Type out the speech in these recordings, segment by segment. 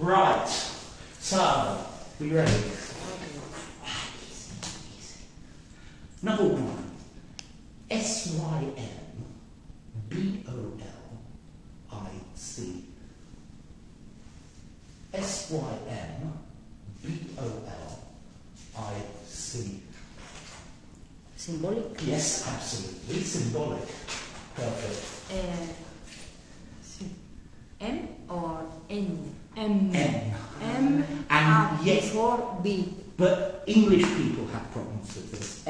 Right. So, are you ready? Number one. S-Y-M-B-O-L-I-C. S-Y-M-B-O-L-I-C. Symbolic? Yes, absolutely. Symbolic. Perfect. M or N? M. M And yes, before B. but English people have problems with this.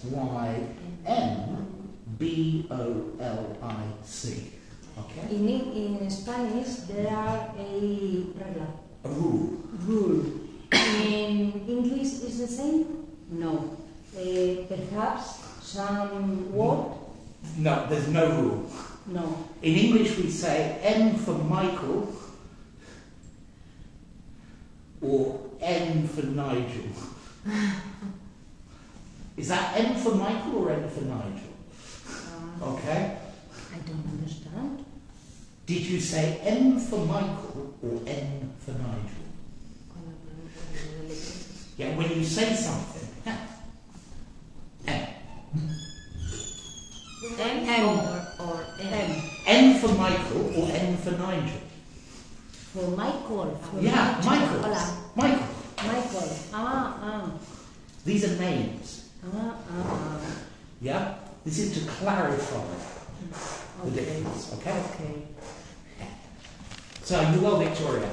S-Y-M-B-O-L-I-C. Okay? In Spanish, there are a regla. A rule. Rule. In English, is the same? No. Perhaps some word? No, there's no rule. No. In English, we say M for Michael or N for Nigel. Is that M for Michael or N for Nigel? Okay. I don't understand. Did you say M for Michael or N for Nigel? Yeah, when you say something. M. M or N. N for Michael or N for Nigel? For Michael. For Yeah, Michael. Hola. Michael. Michael. These are names. Yeah? This is to clarify the difference. Okay? Okay. So, you well, Victoria.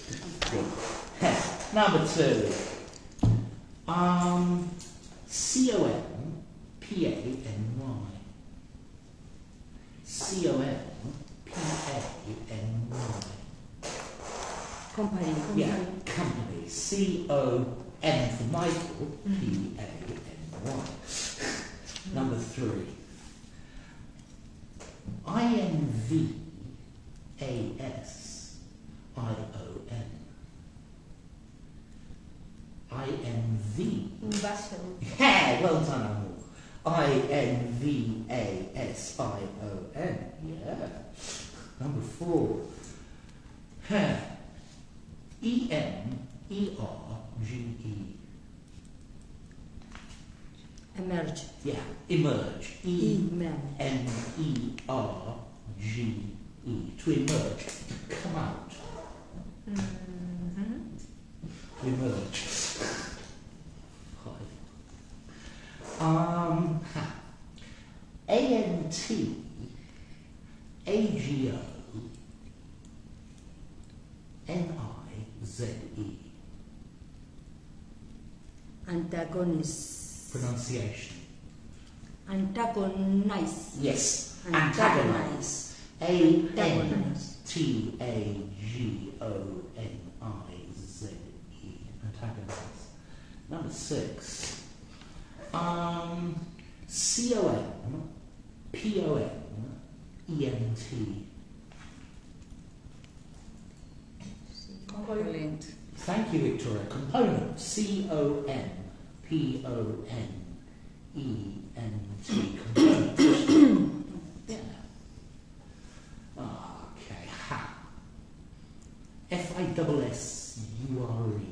Number two. C-O-M-P-A-N-Y. C-O-M-P-A-N-Y. Company. Yeah, company. C-O-M for Michael, P-A-N-Y. Number three. I-N-V-A-S-I-O-N. I-N-V. Invassion. Yeah, well done, Amor. I-N-V-A-S-I-O-N. Yeah. Number four. E-M-E-R-G-E. Emerge. Yeah, emerge. Emerge. E-M-E-R-G-E. To emerge. To come out. To emerge. A-N-T-A-G-O-N-I-Z-E. Antagonist. Pronunciation. Antagonize. Yes. Antagonize. A-N-T-A-G-O-N-I-Z-E. Antagonize. Number six. C-O-M-P-O-N-E-N-T. Component. Thank you, Victoria. Component. C-O-M-P-O-N-E-N-T. Component. Yeah. Okay. Ha. F-I-S-S-U-R-E.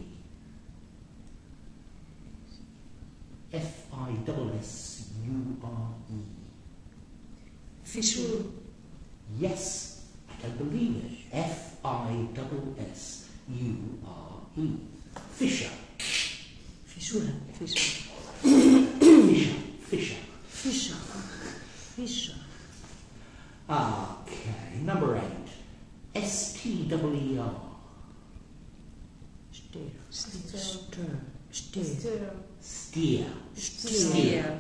F-I-S-S-U-R-E. Fissure. Yes, I don't believe it. F-I-S-S-U-R-E. Fisher. Fissura. Fissure. Fisher. Fissure. Fissure. Okay, number 8. S-T-E-E-R. Steer. Steer. Steer. Steer.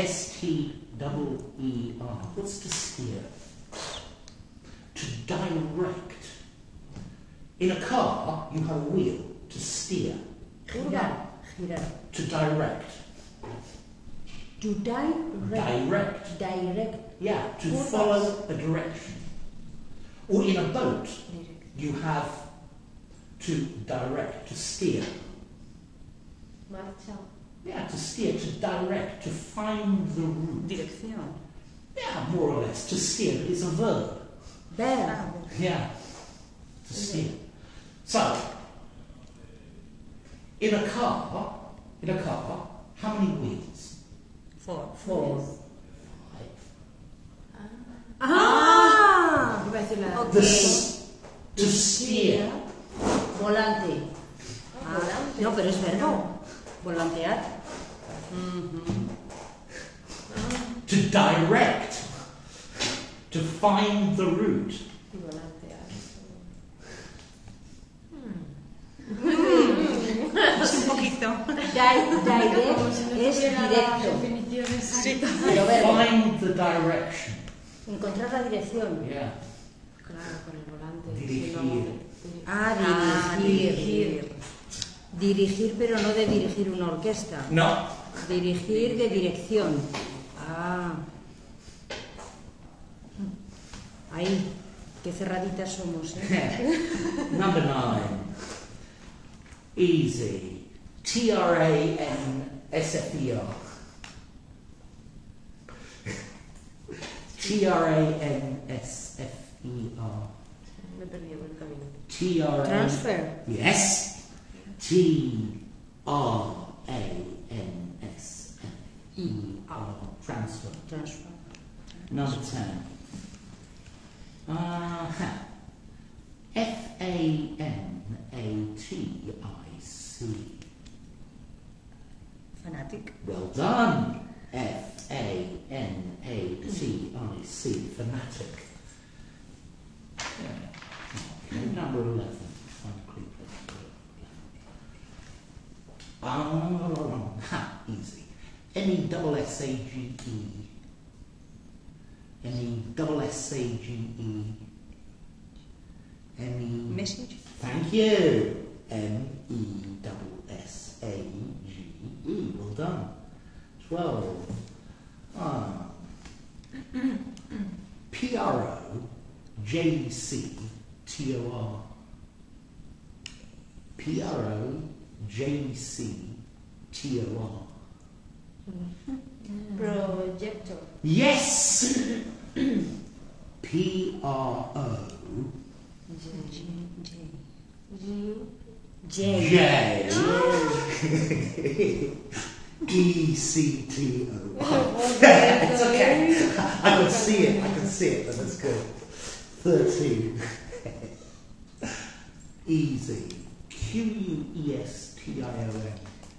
S-T-E-E-R. What's to steer? To direct. In a car, you have a wheel to steer. Girar. Girar. To direct. To direct. Direct. Yeah, to follow a direction. Or in a boat, you have to direct, to steer. Marcha. Yeah, to steer, to direct, to find the route. Dirección. Yeah, more or less. To steer, but it's a verb. Verb. Yeah, to steer. So, In a car, how many wheels? 4. 4. Five. Ah, iba a decir la... Ok. To steer. Volante. Ah, Volante. no, pero es verbo. Volantear. To direct. To find the route. Y volantear. Es un poquito. Direct es directo. Sí. Pero verbo. Find the direction. Encontrar la dirección. Yeah. Claro, con el volante. Dirigir. Si no, Ah, dirigir. Dirigir, pero no de dirigir una orquesta. No. Dirigir de dirección. Ah. Ahí. Qué cerraditas somos, ¿eh? Number 9. Easy. T-R-A-N-S-F-E-R. T-R-A-N-S-F-E-R. me perdí por el camino. T-R-A... Transfer. Yes. T-R-A-N-S-F-E-R. Transfer. Transfer. Number 10. F-A-N-A-T-I-C. Fanatic. Well done. F-A-N-A-T-I-C. Fanatic. Yeah. Okay, number 11. Easy. M-E-S-S-A-G-E. M-E-S-S-A-G-E. M-E... Message. Thank you. M-E-S-S-A-G-E. Well done. 12. P-R-O-J-C-T-O-R. P-R-O-J-C-T-O-R. Projector. Yes! P-R-O... J. J. E-C-T-O. It's okay. I can see it, but that's good. 13. Easy. Q-U-E-S-T-I-O-N.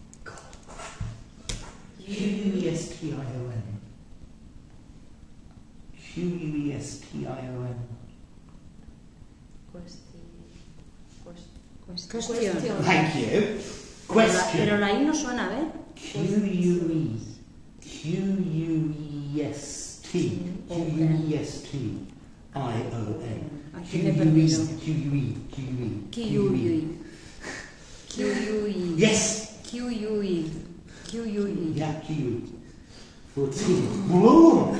Q-U-E-S-T-I-O-N. Q-U-E-S-T-I-O-N. Cuestión. Thank you. Question. Pero la I no suena, ¿eh? Q-U-E. Q-U-E-S-T. Q-U-E-S-T-I-O-N. Aquí me he perdido. Q-U-E. Q-U-E. Q-U-E. Yes. Q-U-E. Q-U-E. Yeah, Q-U-E. 14. Bloom.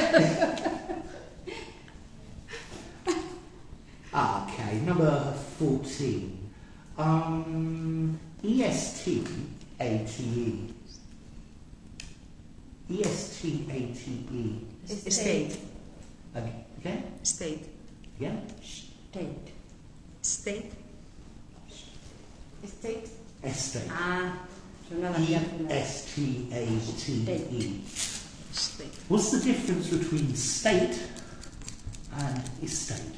Okay, number 14. E-S-T-A-T-E. E-S-T-A-T-E. State. Okay? State. Yeah? State. State. State. Estate. Ah, suena la tía final. E-S-T-A-T-E. State. What's the difference between state and estate?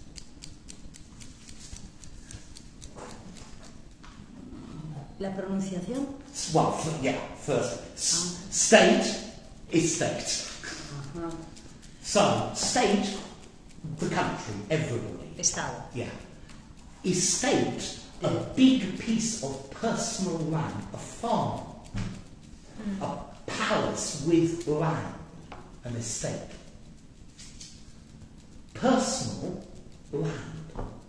La pronunciación. Well, yeah, first. State, estate. Ajá. So, state, the country, everybody. Estado. Yeah. Estate, a big piece of personal land, a farm, a palace with land, an estate. Personal land.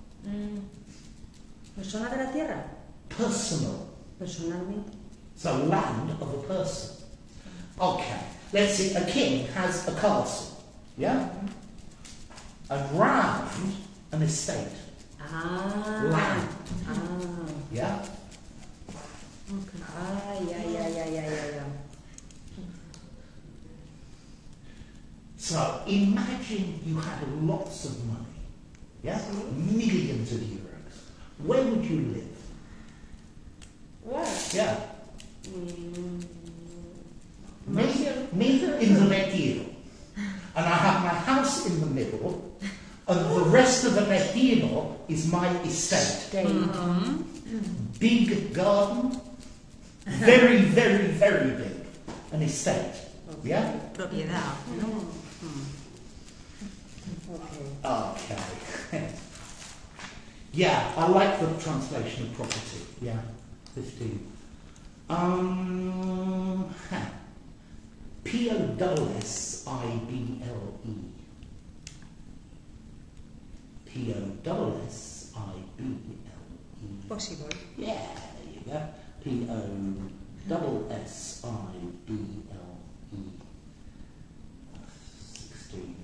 ¿Persona de la tierra? Personal. Personalmente. So land of a person. Okay, let's see, a king has a castle, yeah? And round an estate, Ah. land, Ah. yeah? Ay, ay, ay, ay, ay, ay. So imagine you had lots of money, yeah? Millions of euros. Where would you live? What? Yeah. Mm, Me in the retiro. And I have my house in the middle, and the rest of the retiro is my estate. Big garden, very, very, very big. An estate. Yeah? Propiedad, ¿no? Okay. Yeah, I like the translation of property. Yeah, 15. P-O-S-S-I-B-L-E. P-O-S-S-I-B-L-E. Possible. Yeah, there you go. P-O-S-S-I-B-L-E. 16.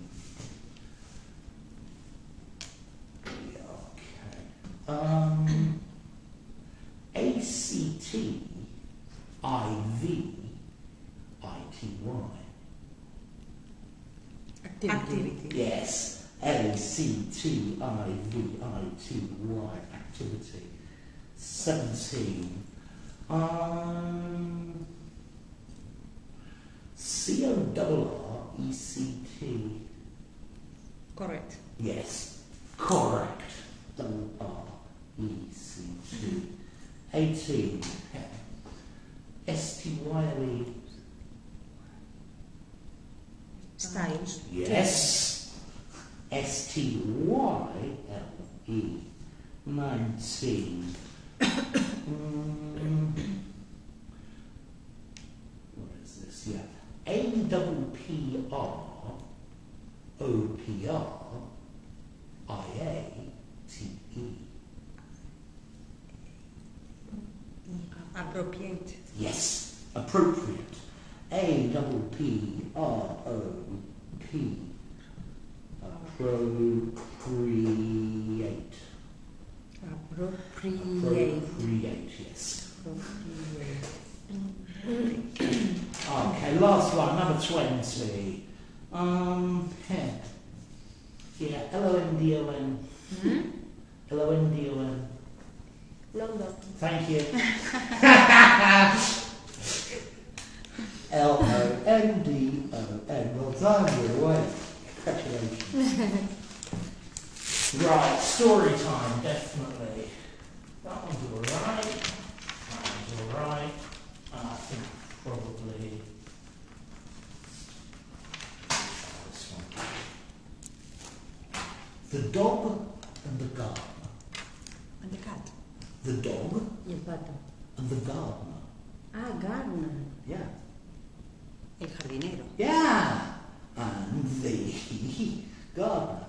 A-C-T-I-V-I-T-Y. Activity. Yes, A-C-T-I-V-I-T-Y, activity. 17. C-O-R-R-E-C-T. Correct. Yes, correct. O-R-E-C-T. 18. S-T-Y-L-E. Styles. Yes. S-T-Y-L-E. 19. What is this? Yeah. A-P-P-R-O-P-R-I-A-T-E. Appropriate. Yes, appropriate. A-P-P-R-O-P. Appropriate. Appropriate, yes. Okay, last one, number 20. Yeah, L-O-N-D-O-N. L-O-N-D-O-N. London. Thank you. L-O-N-D-O-N. Well done, you're away. Congratulations. Right, story time, definitely. That one's alright. That one's alright. And I think probably this one. The dog and the gardener. And the cat. The dog Y el pato. and the gardener. Ah, gardener. Yeah. El jardinero. Yeah. And the gardener.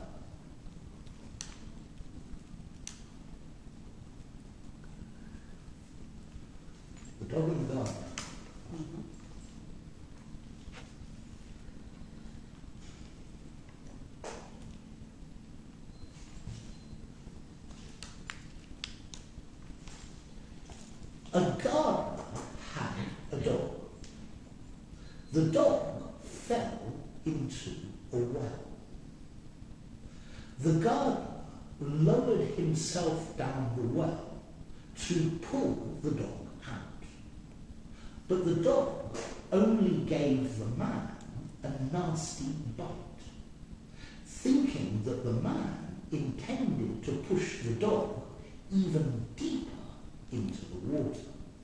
The dog and the gardener. A gardener had a dog. The dog fell into a well. The gardener lowered himself down the well to pull the dog out. But the dog only gave the man a nasty bite, thinking that the man intended to push the dog even deeper into the water.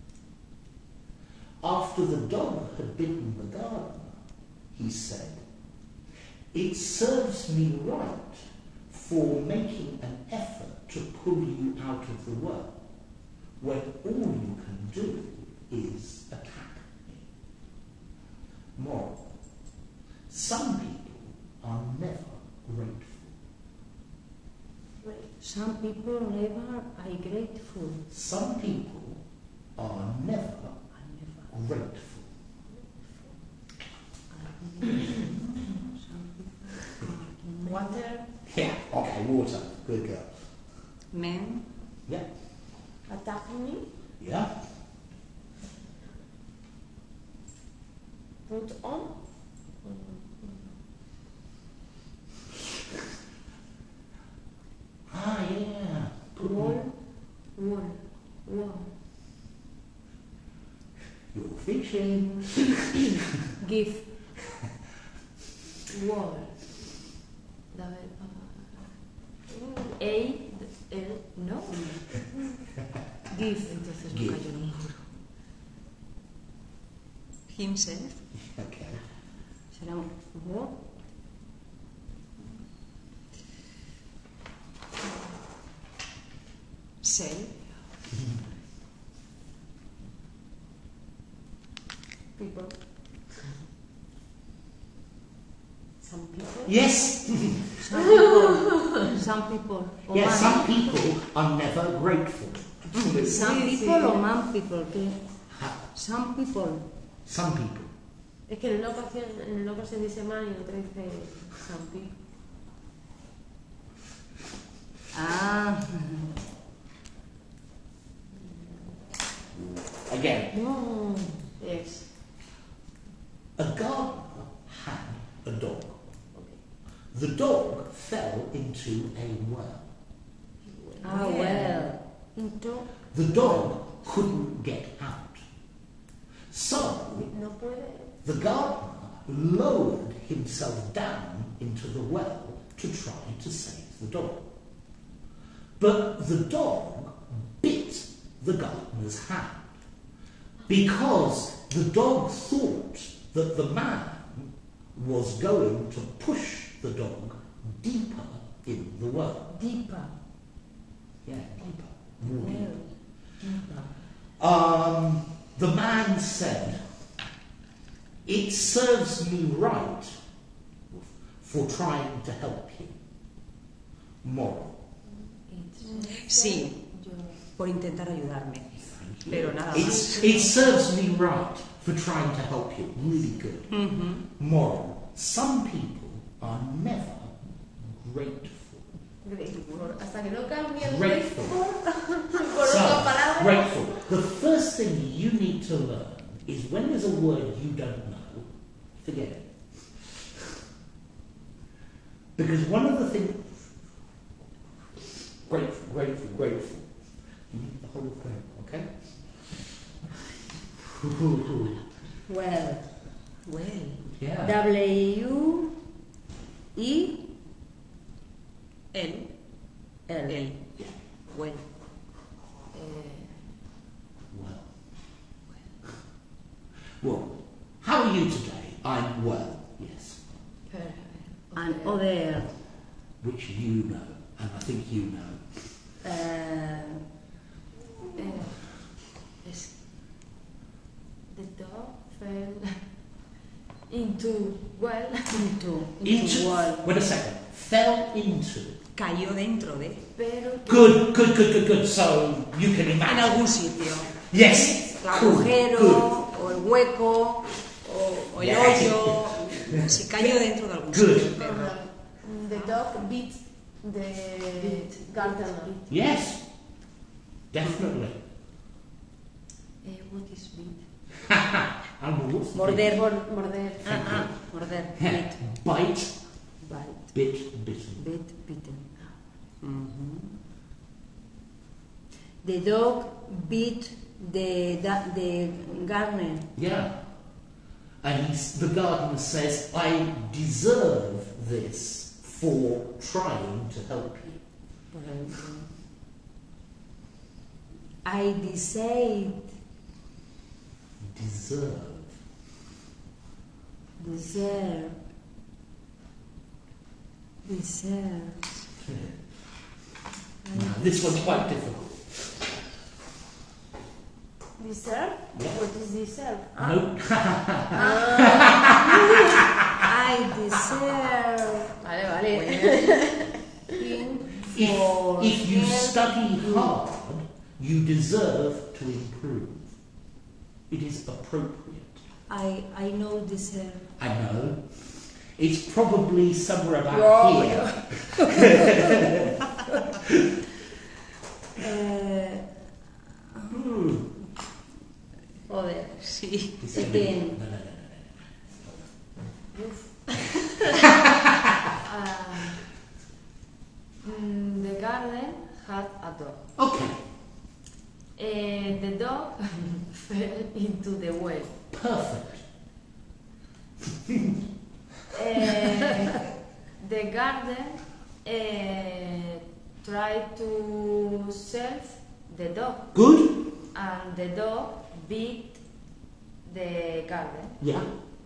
After the dog had bitten the gardener, he said, "It serves me right for making an effort to pull you out of the well, when all you can do is attack me." Moral: some people are never grateful. Some people never are grateful. Some people are never grateful. Water. Yeah, okay, water. Good girl. Men. Yeah, Attack me. yeah. Put on. Ah, yeah. Good Wall. Wall. Wall. fishing. Give. Wall. A, L, no. Give. Entonces Give. no cayó en un muro. Himself. Okay. Será un what? Self. People. Some people. Yes. Some people. O Yes, man. some people are never grateful. Absolutely. Some Sí, people sí. o man people. ¿Qué? Ha- Some people. Some people. Es que en una ocasión dice man y en otra dice some people. Ah. Again, No. Yes. a gardener had a dog. Okay. The dog fell into a well. Ah, well. Into. The dog couldn't get out. So No puede. the gardener lowered himself down into the well to try to save the dog. But the dog bit the gardener's hand because the dog thought that the man was going to push the dog deeper in the well. Deeper. Yeah, deeper. More Well. deeper. Deeper. The man said, "It serves me right for trying to help you." Moral. Sí, por intentar ayudarme. Pero nada más. It serves me right for trying to help you. Really good. Ujú. Moral. Some people are never grateful. Grateful. Hasta que no cambie el Grateful. por So, otra palabra. grateful. The first thing you need to learn is when there's a word you don't know, forget it. Because one of the things... Grateful, grateful, grateful. You need the whole thing, okay? Well. Well. Yeah. W-E-L. Él. Él. Well. Well. Well, how are you today? I'm well, yes. And other. Which you know, and I think you know. Yes. The dog fell into well. Into wall. Wait a second. Fell into. Cayó dentro de. Pero Good. So you can En imagine. algún sitio. Yes. El Cool, agujero, good. o el hueco. O el Yeah. hoyo. Si cayó dentro de algún Good. sitio. Pero the dog beat the gardener. Yes. Definitely. What is beat? And what's the Morder. Morder. Morder. bit? Bite. Bite. Bit. Bitten. Bit. Bitten. ujú. The dog beat the gardener. Yeah. And the gardener says, "I deserve this for trying to help you." I decide. Deserve. Deserve. Now, this one's quite difficult. Deserve? Yeah. What is deserve? No. I deserve. Vale. If you study hard, you deserve to improve. It is appropriate. I know deserve. I know. It's probably somewhere about here. Other. Sí. Again. No. The garden had a dog. Okay. The dog fell into the well. perfect. The garden tried to save the dog, Good? and the dog beat the garden. Yeah.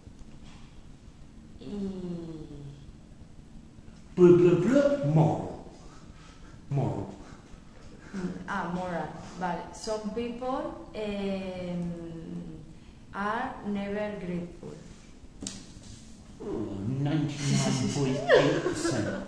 Y- Blah, blah, blah. Moral. Moral. Moral. But some people are never grateful. 99.8%.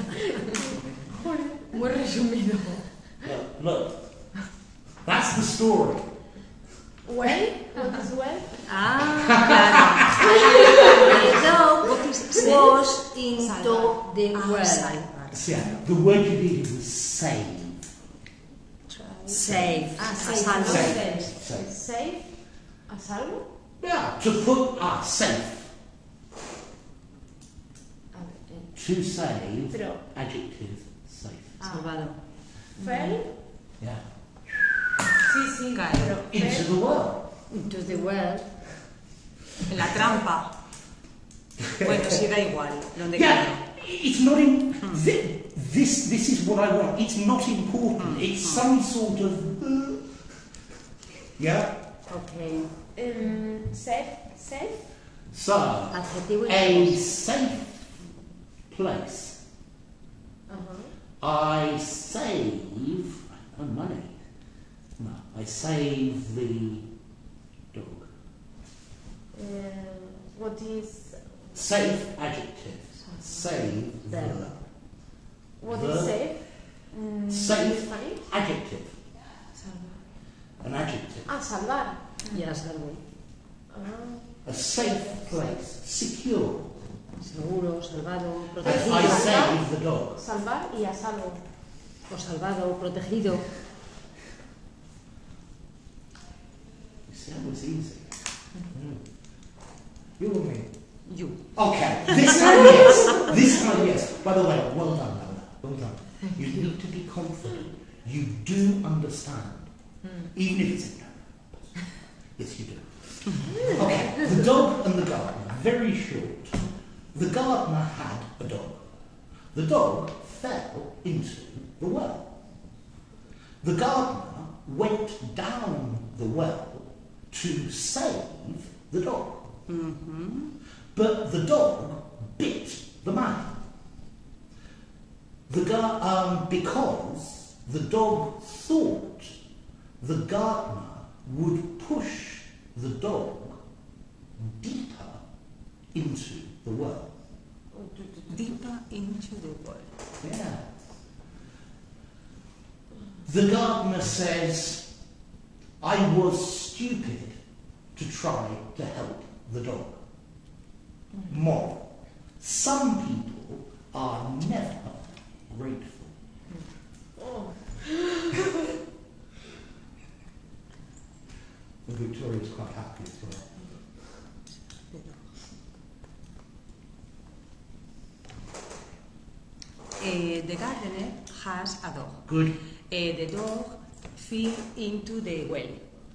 Muy resumido. Look. That's the story. Well, what is well? Claro. The dog was into the well. Yeah, the word you needed was save. Save. Salvo. Save. Safe. ¿A salvo? Yeah, to put safe. To save. Pero, Adjective, safe. Salvado. fell. Yeah. Sí, Cae. pero Into fell. the well. Into the well. En la trampa. Bueno, sí, da igual. Donde Yeah, caiga. it's not in. This is what I want. It's not important. It's some sort of. Yeah. Okay. Safe. So, Adjetivo y a verbo. safe place. Uh-huh. I save money. No, I save the dog. What is Safe adjective. Save Verb. verb. what Verb. is safe? Safe. In Spanish? Adjective. Salvar. An adjective. Salvar. Ya salvo. A safe place. Secure. Seguro, salvado, I protegido. save the dog. Salvar y a salvo. O salvado, protegido. You see, that was easy. You or me? You. Okay, this time yes. This time yes. By the way, well done, Lola. Well done. You need to be confident. You do understand. Even if it's no. Yes, you do. Okay, the dog and the gardener. Very short. The gardener had a dog. The dog fell into the well. The gardener went down the well to save the dog. But the dog bit the man. Because the dog thought the gardener would push the dog deeper into the well. Deeper into the world. Yeah. The gardener says, I was stupid to try to help the dog. Moral. Some people are never grateful. And Victoria's quite happy as well. The gardener has a dog. Good. The dog fell into the well.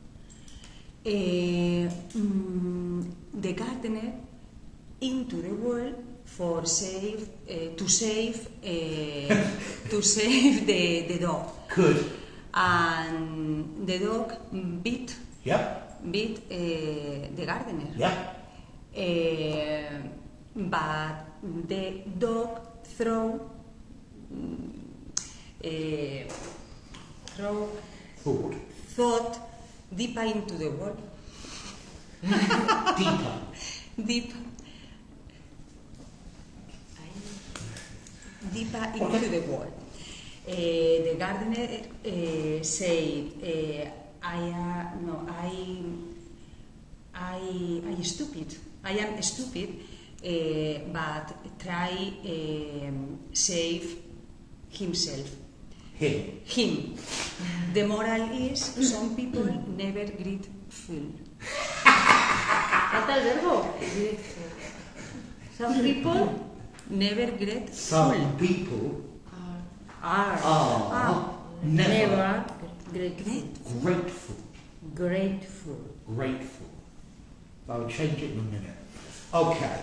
The gardener into the well for save to save the dog, Good. and the dog beat Yep. the gardener. Yeah. But the dog throw Thought. thought deeper into the well. Deeper. Deeper into the wall. The gardener said, I am stupid, but try save himself. Him. The moral is some people never grateful. Falta el verbo. Some people Never grateful. Some people Are. never Grateful. grateful. Grateful. Grateful. I'll change it in a minute. Okay.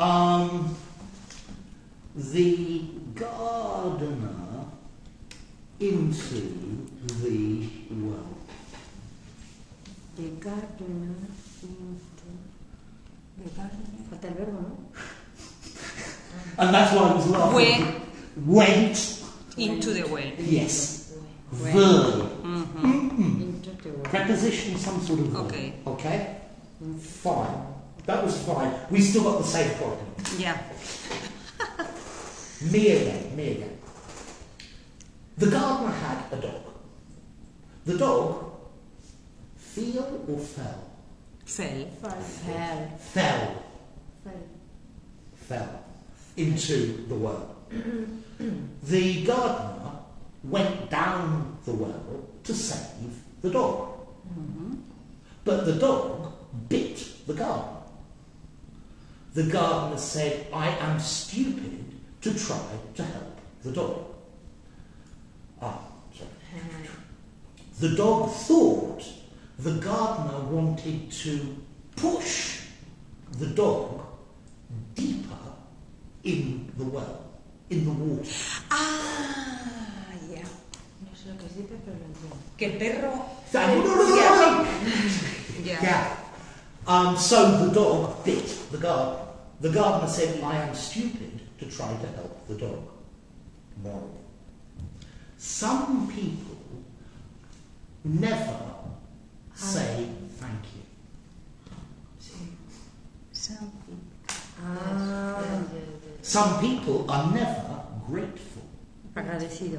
The gardener into the well. The gardener into... The gardener... Falta el verbo, ¿no? And that's why I was laughing. Went into the well. Yes. Went. Verb. Into the well. Preposition, some sort of verb. Okay. Okay? Fine. That was fine. We still got the same problem. Yeah. Me again. The gardener had a dog. The dog feel or fell? Fell. Fell into the well. The gardener went down the well to save the dog. But the dog bit the gardener. The gardener said, I am stupid to try to help the dog. Sorry. The dog thought the gardener wanted to push the dog deeper in the well, in the water. Ah, ya. No sé lo que es deeper, pero lo entiendo. Que el perro... Yeah. So the dog bit the gardener. The gardener said, I am stupid to try to help the dog. Moral. Some people never say thank you. Something. Some people are never grateful. Agradecido.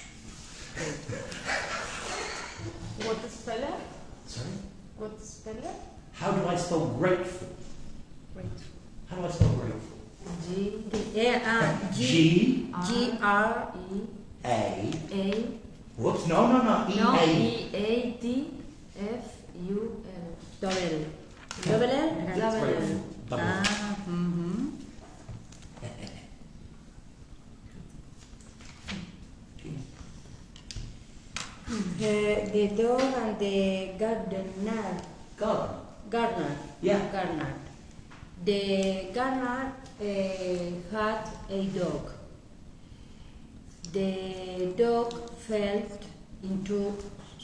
What is spell it? Sorry? What is spell it? How do I spell grateful? How do I spell grateful? G-R-E A. Whoops, no. E-A-D-F-U-L. Double L? Grateful. Double L. The dog and the gardener. Gardener. Yeah. Gardener. The gardener had a dog. The dog fell into.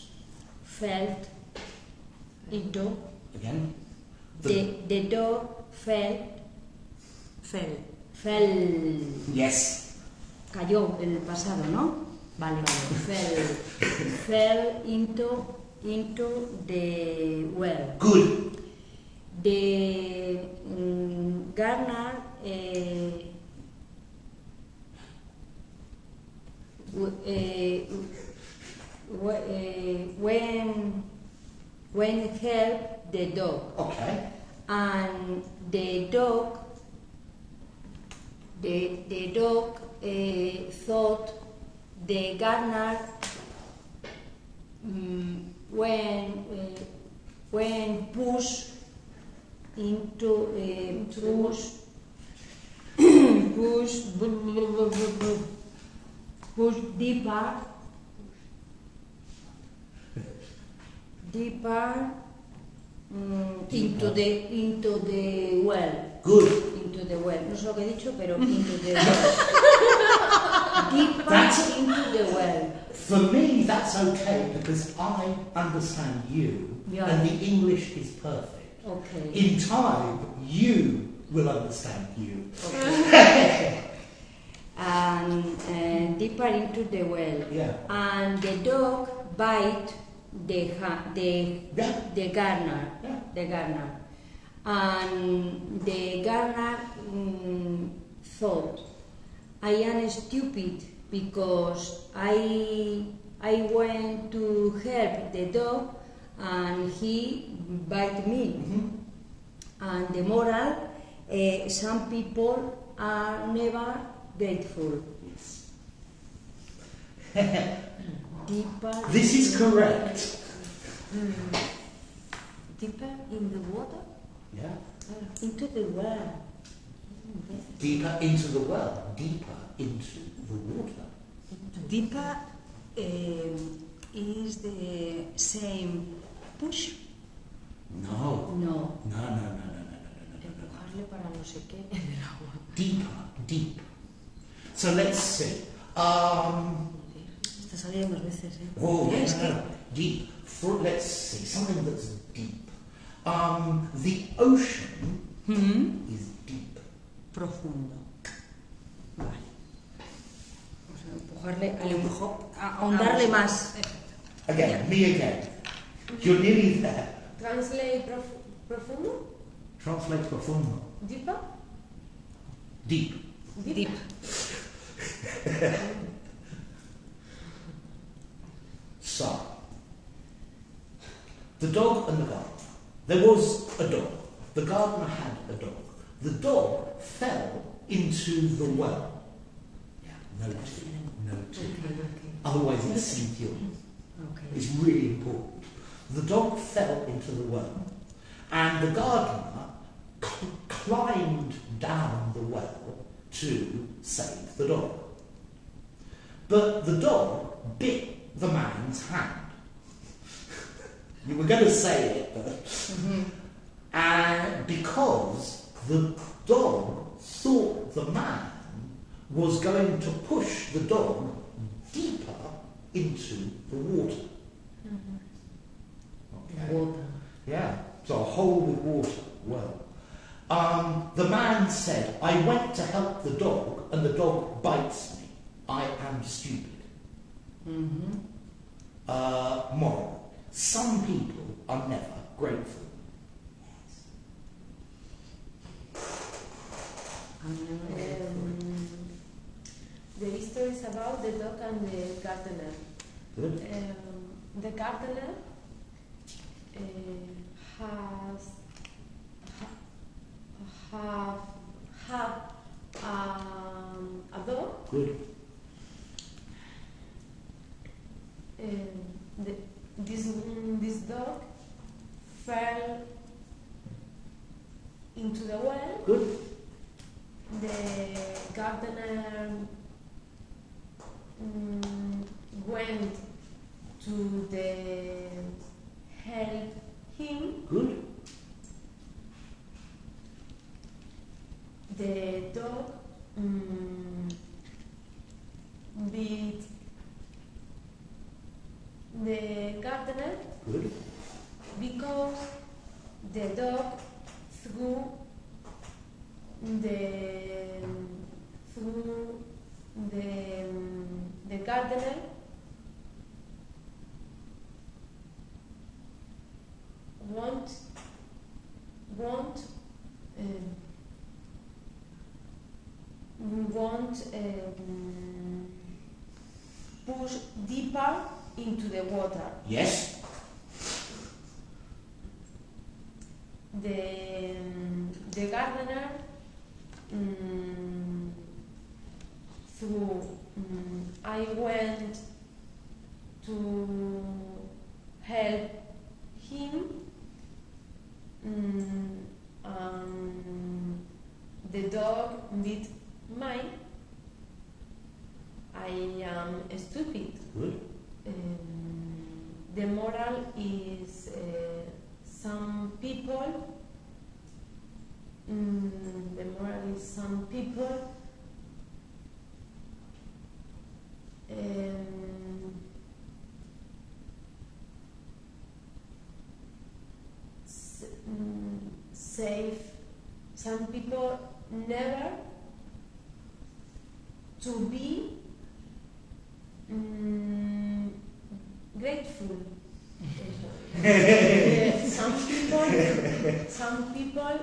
Again? The dog fell. Yes. Cayó el pasado, ¿no? Vale. Fell into the well. Good. The gardener when help the dog. Okay. And the dog thought the gardener when push into push deeper into the well. Good. Into the well. No sé lo que he dicho, pero into the well. Deeper into the well. For me, that's okay because I understand you, and the English is perfect. Okay. In time, you will understand you. Okay. And deeper into the well. Yeah. And the dog bite the gardener. Yeah. The gardener. And the gardener thought, I am stupid because I went to help the dog and he bite me. And the moral, some people are never grateful. Deeper. This is correct. Deeper in the water? Yeah. Into the well. Deeper into the well. Deeper into the water. Deeper is the same push. No. No. No. Empujarle para no sé qué en el agua. Deep. So let's see. Esta salida más veces, ¿eh? Oh, Es que... deep. Let's see, something that's deep. The ocean is deep. Profundo. Vale. Vamos a empujarle, al Empujó. ahondarle más. Again, me again. You're nearly there. Translate profundo? Translate profundo. Deeper? Deep. Deep. So, the dog and the gardener. There was a dog. The gardener had a dog. The dog fell into the well. Yeah, no tea. Otherwise it's sinful. Okay. It's really important. The dog fell into the well, and the gardener climbed down the well to save the dog. But the dog bit the man's hand. You were going to say it, but... And because the dog thought the man was going to push the dog deeper into the water. Okay. Water. Yeah, so a hole with water. Well, the man said, I went to help the dog and the dog bites me. I am stupid. Moral. Some people are never grateful. The history is about the dog and the gardener. Good. The gardener had a dog. Good. This dog fell into the well. Good. The gardener went to help him. Good. The dog beat the gardener. Good. Because the dog threw the gardener won't push deeper into the water. Yes. The gardener I went to help him. The dog bit mine. I am stupid. Good. The moral is some people. The moral is some people save. Some people never to be grateful. Some people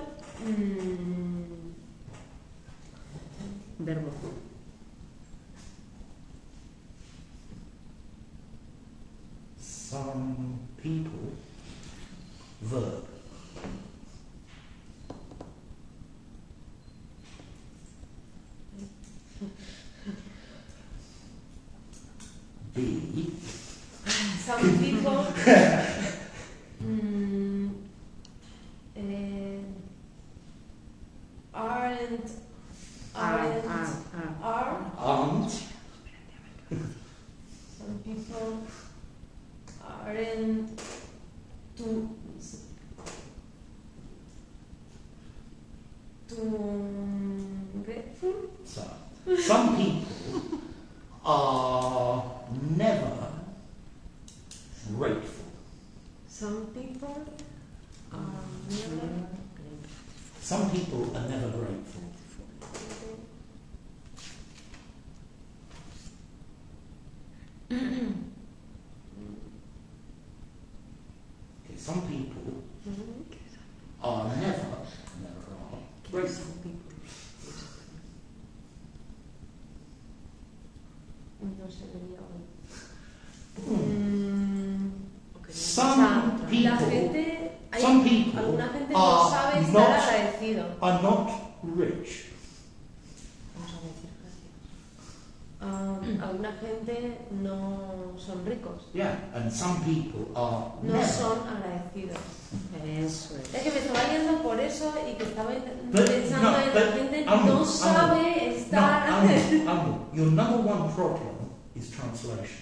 Verbo. Some people. Verb. Be. some people Aren't. some people aren't to So, some people are never grateful. Some people are never Some people are never grateful. Okay, some people are never are grateful. no sé, diría hoy. Some La people gente, some people alguna gente no are sabe estar not- agradecido. are not rich. Vamos a decir gracias. Alguna gente no son ricos, Yeah, and some people are no never. son agradecidos. Eso es. Es que me estaba yendo por eso y que estaba But- pensando no, en but- la gente Amu, no sabe estar. No, Amu, your number one problem is translation.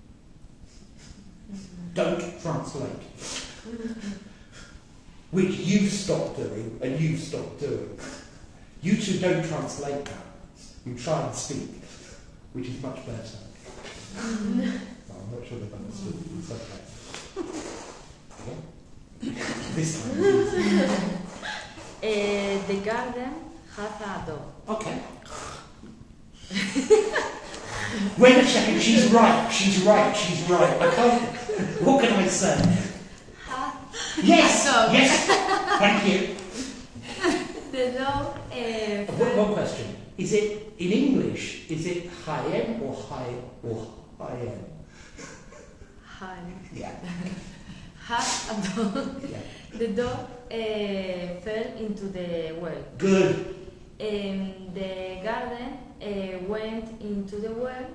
Don't translate. Which you've stopped doing and you've stopped doing. You two don't translate that. You try and speak, which is much better. No, I'm not sure they've understood. It's okay. Yeah? This time it's easy. The garden has a dog. Okay. Wait a second, she's right. I can't. What can I say? Yes, Dog. yes. Thank you. The dog One question. Is it in English? Is it high-end or high-end? Yeah. has a dog. Yeah. The dog fell into the well. Good. The garden went into the well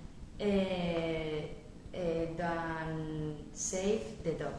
and saved the dog.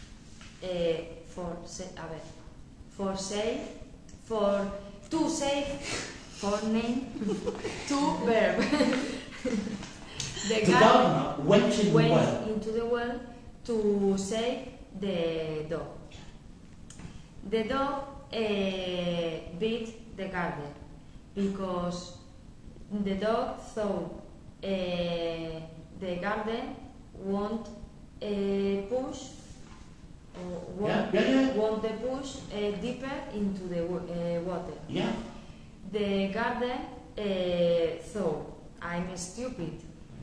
To save, for name, to verb. The The gardener went in the went well. into the well to save the dog. The dog beat the garden because the dog thought the garden won't push or won't the push deeper into the water. Yeah. The garden thought, I'm stupid.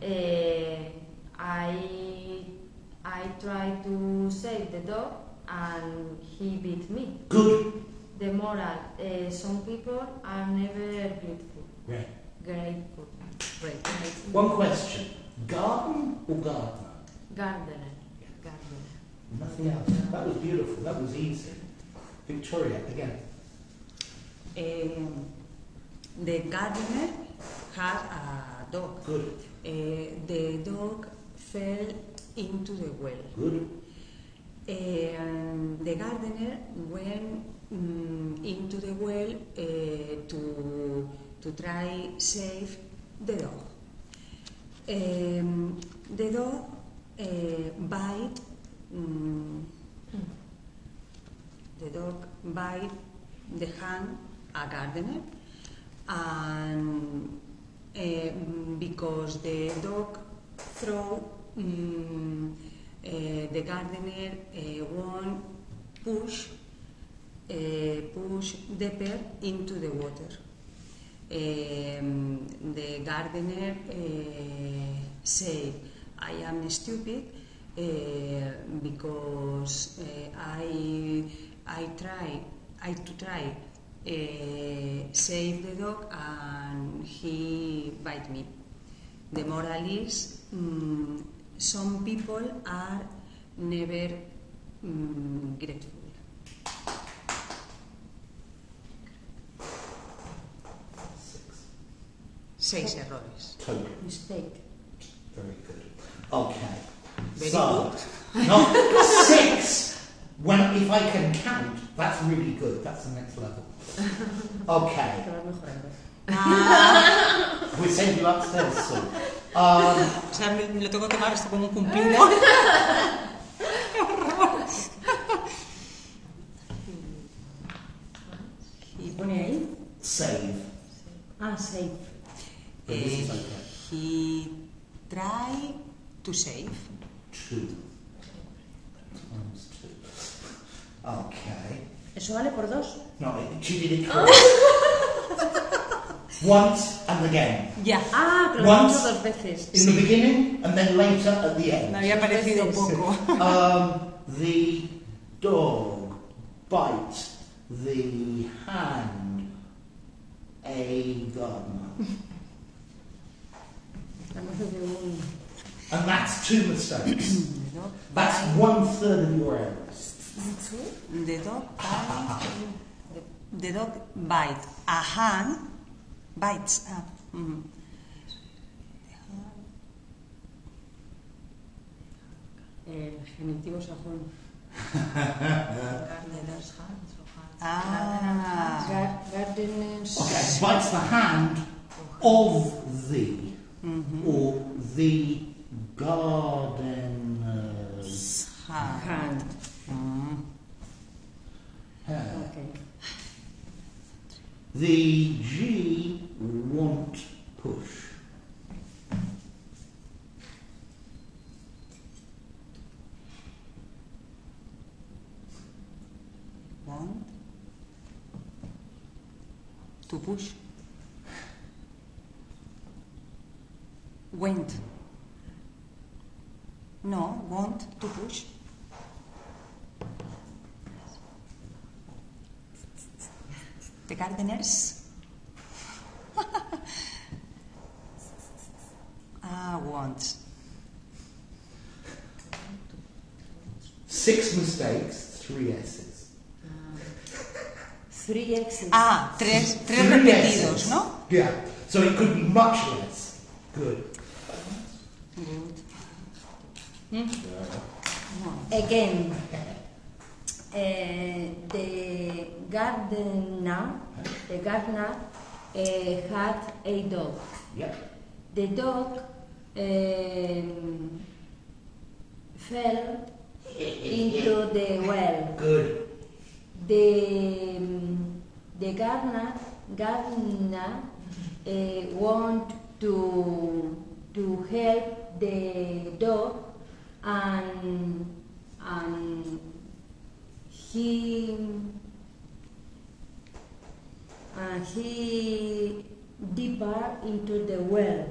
I tried to save the dog and he beat me. Good. The moral, some people are never grateful. Right. Grateful. Grateful. One question. Garden or gardener? Gardener. Gardener. Nothing else. That was beautiful. That was easy. Victoria, again. The gardener had a dog. Good. The dog fell into the well. Good. The gardener went into the well to try save the dog. The dog bite. The dog bite the hand a gardener, and because the dog throw the gardener won't push deeper into the water. The gardener said, I am stupid because I try save the dog and he bite me. The moral is some people are never grateful. Seis errores. Total. Mistake. Very good. Okay. Very so, not 6. If I can count, that's really good. That's the next level. Okay. Te vas mejorando. We'll send you upstairs soon. O sea, me lo tengo que tomar esto como un cumplido. ¿Y pone ahí? Save. Ah, safe. But this is okay. He tried to save. 2 times 2. Okay. ¿Eso vale por 2? No, she did it correct. Once and again. Ya, Ah, que lo he Once hecho 2 veces. in the beginning and then later at the me end. había parecido veces. poco. The dog bites the hand a gardener. Estamos de un... And that's 2 mistakes. The dog That's 1/3 of your errors. the dog bite a hand, bites. El genitivo sajón. Gardeners... Okay, bites the hand of the, or the gardener's Hand. hand. Okay. The G won't push. Want to push. Went. No, want to push. The gardeners. Want. 6 mistakes, 3 S's. 3 X's. Tres 3 repetidos, S's. ¿no? Yeah, so it could be much less. Good. Good. Again, the gardener had a dog. Yep. The dog fell into the well. Good. The gardener want to help the dog, and he deeper into the well.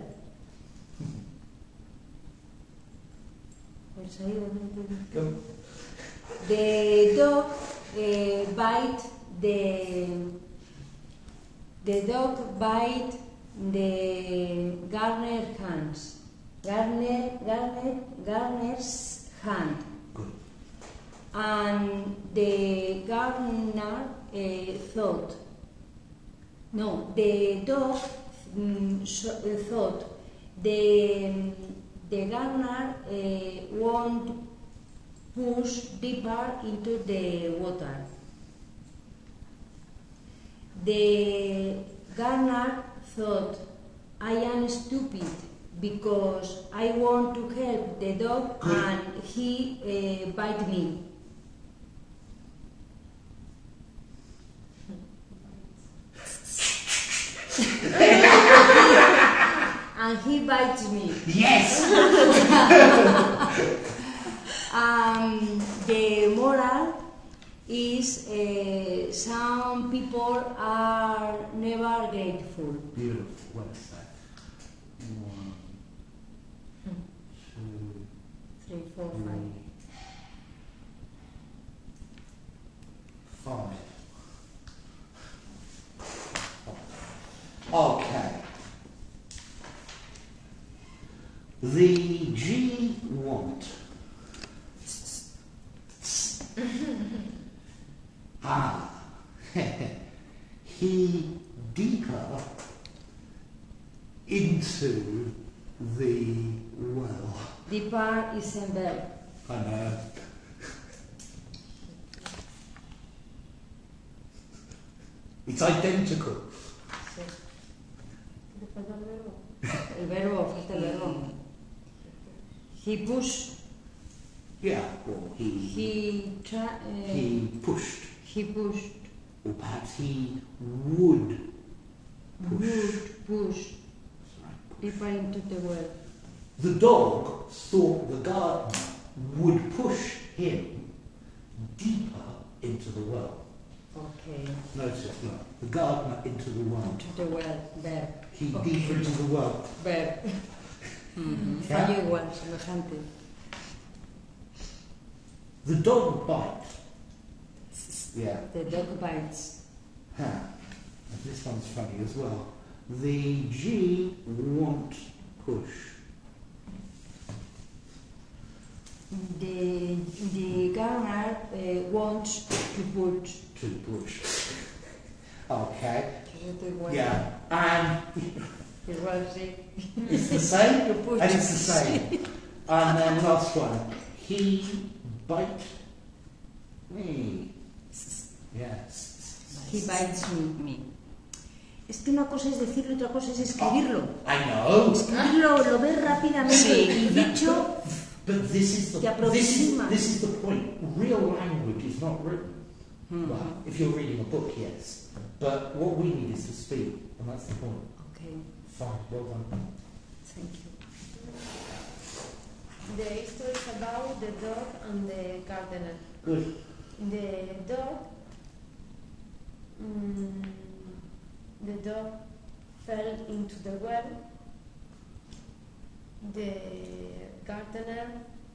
Go. The dog bite the gardener's hand. Good. And the gardener thought. No, the dog thought the gardener won't push deeper into the water. The gardener thought, I am stupid because I want to help the dog and he bite me. And he bites me. Yes! The moral is some people are never grateful. Beautiful. What is that? 1, 2, 3, 4, 5. Okay. The G want. He deeper into the well. Deeper is a verb. I know. It's identical. El verbo, falta el verbo. He pushed. Yeah, or he He pushed. pushed. Or perhaps he would would push Right. deeper into the well. The dog thought the gardener would push him deeper into the well. Okay. Notice, look, the gardener into the well. Into the well, verb. He Okay. deeper into the well. Verb. Yeah. Fallo igual, semejante. The dog bite. Yeah. The dog bites. Huh. And this one's funny as well. The G won't push. The gardener wants to put. To push. Okay. Well. Yeah. And It was it. it's the same. To push. And it's the same. And then last one. He bite me. Yes. He bites me. Me. Es que una cosa es decirlo y otra cosa es escribirlo. I know. Escribirlo lo ves rápidamente Sí. y dicho But this is Te the aproxima. this is the point. Real language is not written. Well, if you're reading a book, yes. But what we need is to speak, and that's the point. Okay, Fine, well done. thank you. The story is about the dog and the gardener. Good. The dog fell into the well. The gardener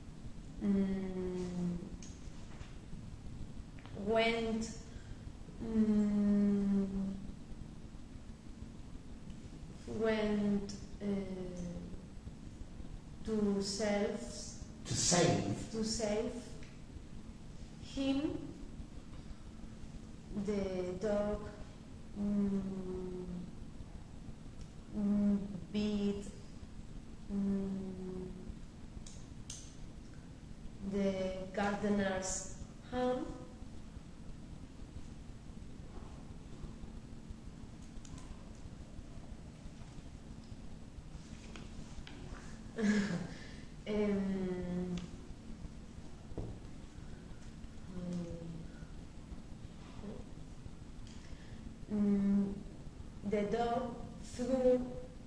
went to save him. The dog beat the gardener's hand. The dog threw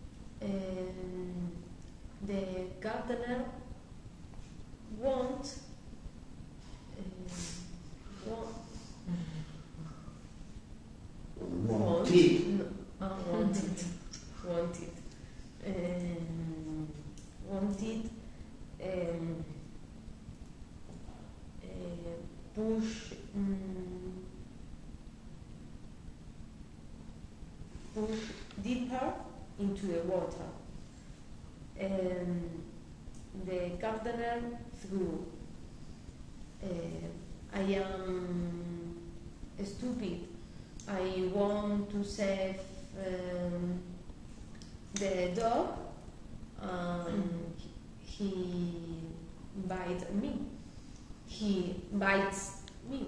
the gardener wanted push deeper into the water. The gardener threw. I am stupid. I want to save the dog, and he bites me. He bites me.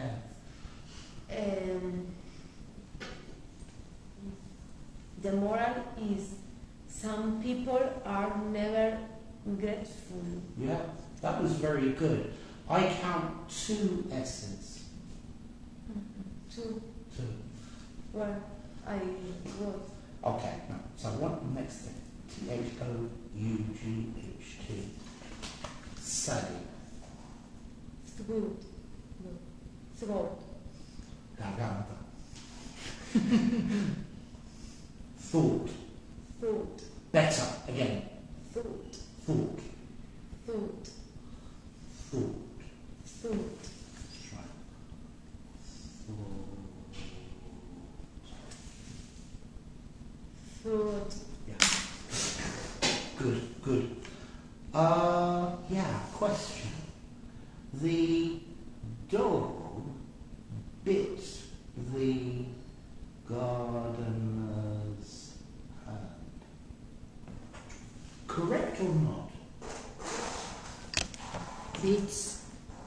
The moral is some people are never grateful. Yeah, that was very good. I count 2 S's. To 2. where I wrote. Okay, no. So what next thing? THOUGHT. Say. Throat. No. Throat. Garganta. Thought. Thought. Better. Again. Thought. Thought. Thought. Thought. Thought. That's right. Thought. Yeah. Good, good. Yeah, question. The dog bit the gardener's hand. Correct or not? Beats.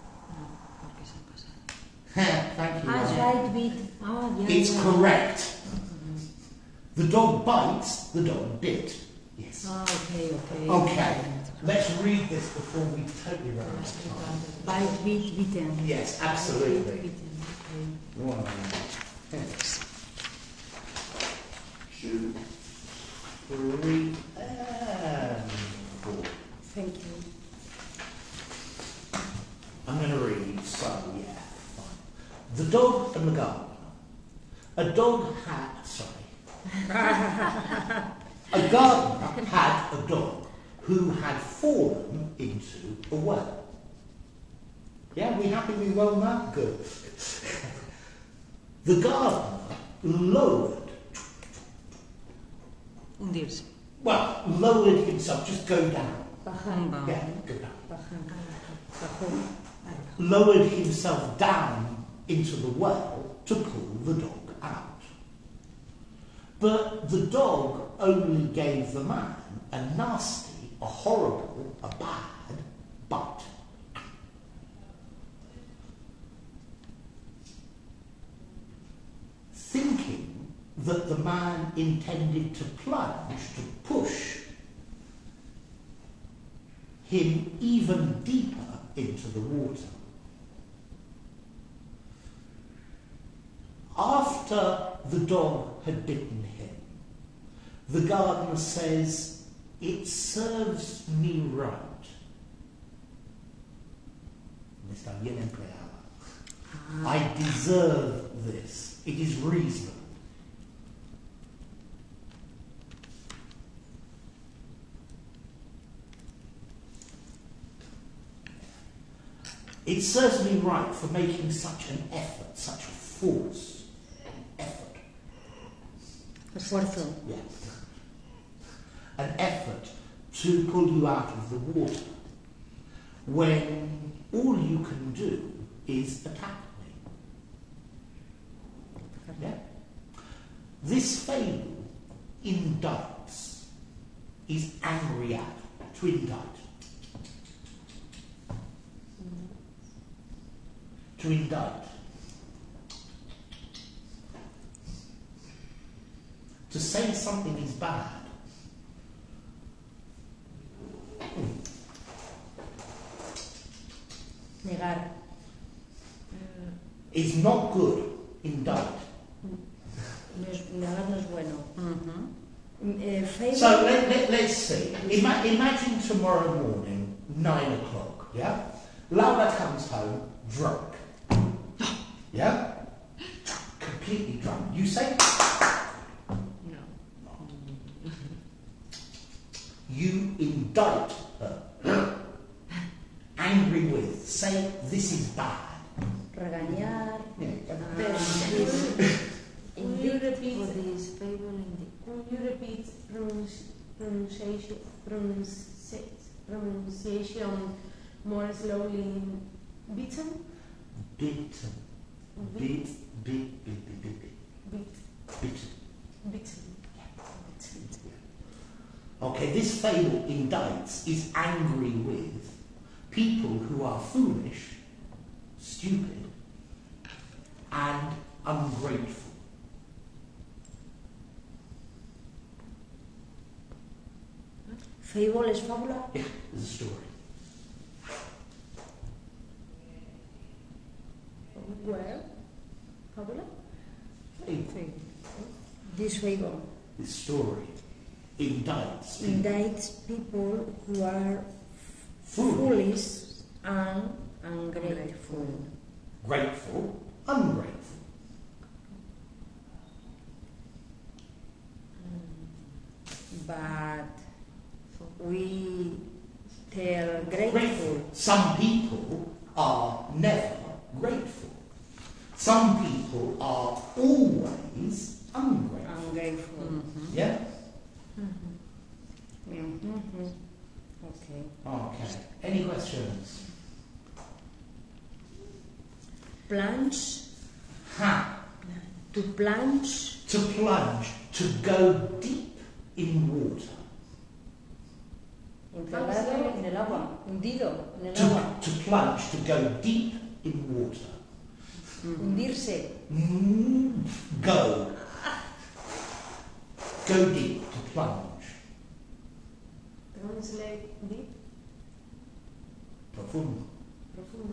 Thank you. Right beat. Yeah. It's yeah. correct. The dog bites, the dog bit. Yes. Okay. Okay. Let's read this before we totally run out of time. Bite, beat, beaten. Yes, Bite, absolutely. beat, beaten. Right. Yes. 2, 3, and 4. Thank you. I'm going to read, so yeah, fine. The dog and the gardener. A dog had, a gardener had a dog who had fallen into a well. Yeah, we happy with well now? Good. The gardener lowered himself, just go down. Bajar. Yeah, go down. Bajar. Lowered himself down into the well to pull the dog out. But the dog only gave the man a nasty, a horrible, a bad bite. Thinking that the man intended to plunge, to push him even deeper into the water. After the dog had bitten him, the gardener says, "It serves me right." Me está bien empleada. I deserve this. It is reasonable. It serves me right for making such an effort, such a force. Effort. Esfuerzo. Yeah. An effort to pull you out of the water when all you can do is attack me. Yeah? This fable indicts, is angry at, to indict. To indict. To say something is bad. Negar. Is not good. Indict. Negar no es bueno. Fable. So let's see. Imagine tomorrow morning, 9 o'clock, yeah? Laura comes home drunk. Yeah? Completely drunk. You say? No. You indict her. Angry with. Say, this is bad. Regañar. Could you repeat this fable? Could you repeat pronunciation more slowly? Bitten? Bitten. Bitten. Okay, this fable indicts, is angry with people who are foolish, stupid, and ungrateful. Fable es fábula. Yeah, it's a story. Well, fábula? Fable. This fable This story indicts people. indicts people who are Foolish, foolish and ungrateful. grateful, ungrateful. But we tell grateful. Some people are never grateful. Some people are always ungrateful. Ungrateful. Yeah? Okay. Okay. Any questions? Plunge. Ha. To plunge. To plunge, to go deep in water. Enterrado en el agua. Hundido en el agua. To plunge, to go deep in water. Hundirse. Go. Go deep, to plunge. Translate deep, Profundo. profundo.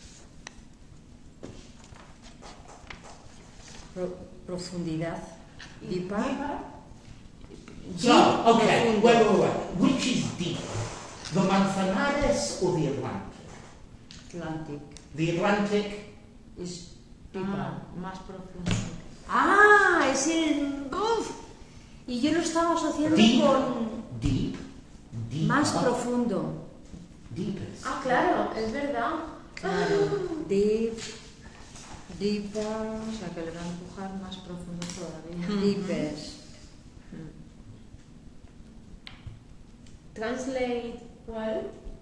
Profundidad. Deeper. So, okay, Profundo. wait. Which is deep? The Manzanares or the Atlantic? Atlantic. The Atlantic, Is deeper. Más profundo. Ah, es el... ¡Uf! Y yo lo estaba asociando deep, con deep, deeper, más profundo. deepest. Ah, claro, es verdad. Claro. Deep, deeper, O sea que le va a empujar más profundo todavía. deepest. Translate well.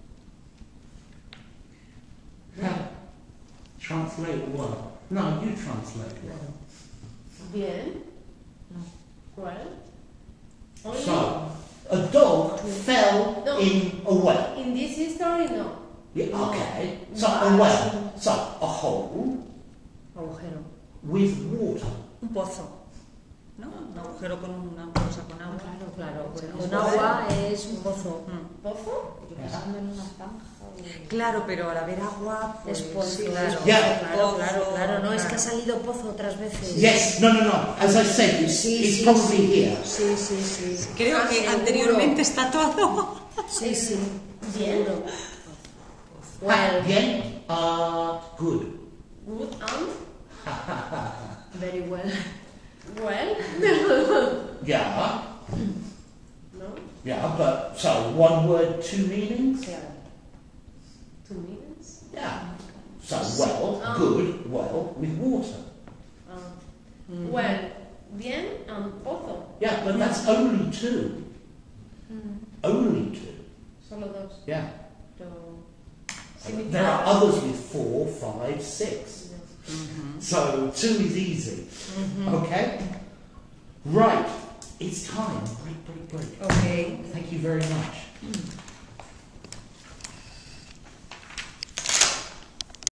Translate well. No, you translate well. Bien. Well. Only So, a dog fell No. in a well. in this history, no. Yeah, okay. So, a well. So, a hole Agujero. with water. Un pozo. ¿No? Un agujero con una cosa con agua. Claro. Bueno, Con pues agua es un pozo. ¿Pozo? Yo pensando en una zanja. Claro, pero al haber agua, pues, Es pozo. claro. Yeah. Claro, no, es que ha salido pozo otras veces. Yes, no. As I said, it's probably here. Sí. Creo que seguro. anteriormente está todo. Sí. Bien. Seguro. Bien, good. Good and Very well. well. Yeah, No. yeah, but so one word, two meanings? Claro. 2 minutes. Yeah. So well, good, well, with water. Well. Bien and pozo. Yeah, but that's only two. Only two. Solo dos. Yeah. Pero... There are others with 4, 5, 6. So 2 is easy. Okay? Right. It's time. Break. Okay. Thank you very much.